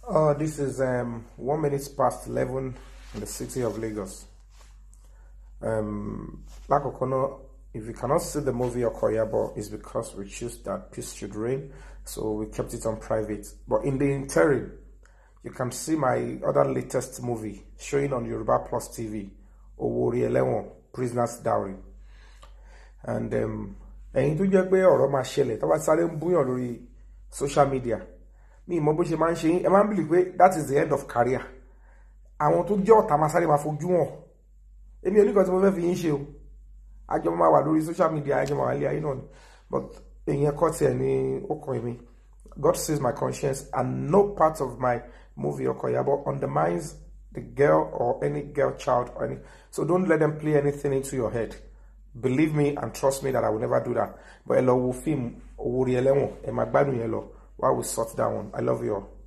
This is 1 minute past 11 in the city of Lagos. Like Okono, if you cannot see the movie Okoyabo, it's because we choose that peace should reign, so we kept it on private. But in the interim, you can see my other latest movie showing on Yoruba Plus TV, Owori Elewon, Prisoner's Dowry. And ẹ̀yin tó jẹ́ pé ọ̀rọ̀ máa ṣẹlẹ̀ tó bá sáré ń búyàn lórí social media mi mọ̀ bó ṣe máa ń ṣe ẹ máa ń believe pé that is the end of career. Àwọn tó jẹ́ ọ̀tá máa sáré máa fojú wọn. Èmi oníkan tí mo fẹ́ fi yín ṣe o. Àjọ máa wà lórí social media, àjọ máa wà lé ayé náà ni. But èyàn kọ́ tiẹ̀ ní ọkàn mi. God sees my conscience, and no part of my movie Okoyabo undermines the girl or any girl child or any. So don't let them play anything into your head. Believe me and trust me that I will never do that. But hello, film Owori Elewon, and my bad while we sort that one. I love you all.